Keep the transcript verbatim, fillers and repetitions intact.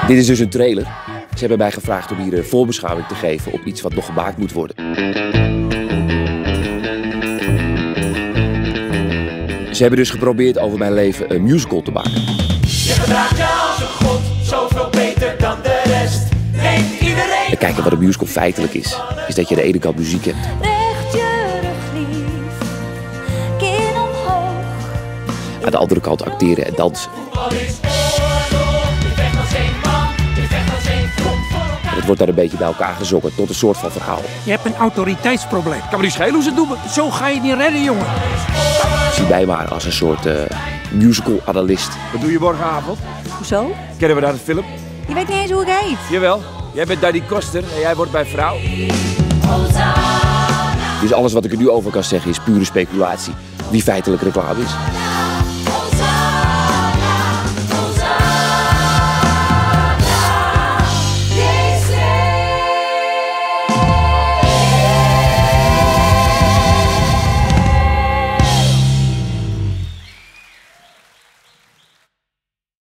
Dit is dus een trailer. Ze hebben mij gevraagd om hier een voorbeschouwing te geven op iets wat nog gemaakt moet worden. Ze hebben dus geprobeerd over mijn leven een musical te maken. Je gedraagt je als een god, zoveel beter dan de rest. Neemt iedereen. En kijken wat een musical feitelijk is, is dat je aan de ene kant muziek hebt. Recht je rug lief, kin omhoog. Aan de andere kant acteren en dansen. Voetbal is oorlog, je vecht als één man, je vecht als één front voor elkaar. En het wordt dan een beetje bij elkaar gezongen tot een soort van verhaal. Je hebt een autoriteitsprobleem. Kan me niet schelen hoe ze het doen. Zo ga je het niet redden, jongen. Zie mij maar als een soort uh, musical-analyst. Wat doe je morgenavond? Hoezo? Kennen we daar de film? Je weet niet eens hoe ik heet. Jawel, jij bent Danny Koster en jij wordt mijn vrouw. Dus alles wat ik er nu over kan zeggen is pure speculatie, die feitelijk reclame is.